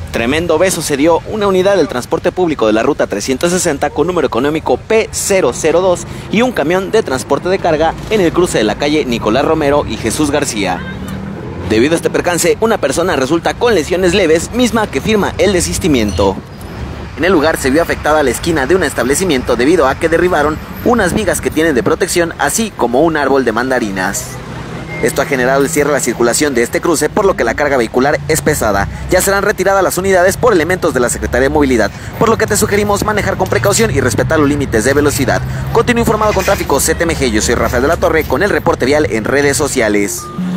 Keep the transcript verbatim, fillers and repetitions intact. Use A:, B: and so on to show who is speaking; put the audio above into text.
A: Tremendo beso se dio una unidad del transporte público de la ruta trescientos sesenta con número económico P cero cero dos y un camión de transporte de carga en el cruce de la calle Nicolás Romero y Jesús García. Debido a este percance, una persona resulta con lesiones leves, misma que firma el desistimiento. En el lugar se vio afectada la esquina de un establecimiento debido a que derribaron unas vigas que tienen de protección, así como un árbol de mandarinas. Esto ha generado el cierre de la circulación de este cruce, por lo que la carga vehicular es pesada. Ya serán retiradas las unidades por elementos de la Secretaría de Movilidad, por lo que te sugerimos manejar con precaución y respetar los límites de velocidad. Continúa informado con Tráfico C T M G, yo soy Rafael de la Torre con el reporte vial en redes sociales.